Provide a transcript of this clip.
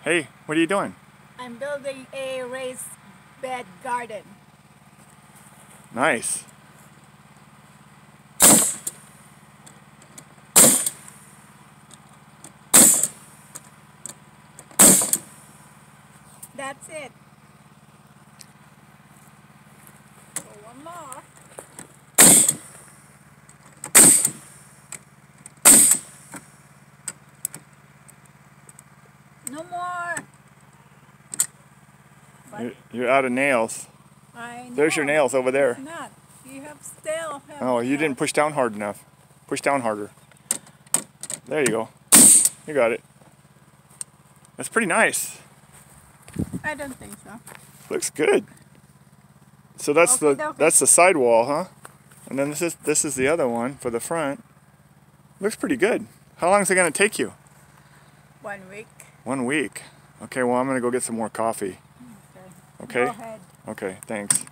Hey, what are you doing? I'm building a raised bed garden. Nice. That's it. So one more. No more. You're out of nails. I know. There's your nails over there. It's not. You still have Oh, you didn't push down hard enough. Push down harder. There you go. You got it. That's pretty nice. I don't think so. Looks good. So that's the side wall, huh? And then this is the other one for the front. Looks pretty good. How long is it going to take you? 1 week. 1 week. Okay, well I'm going to go get some more coffee. Okay. Okay? Go ahead. Okay, thanks.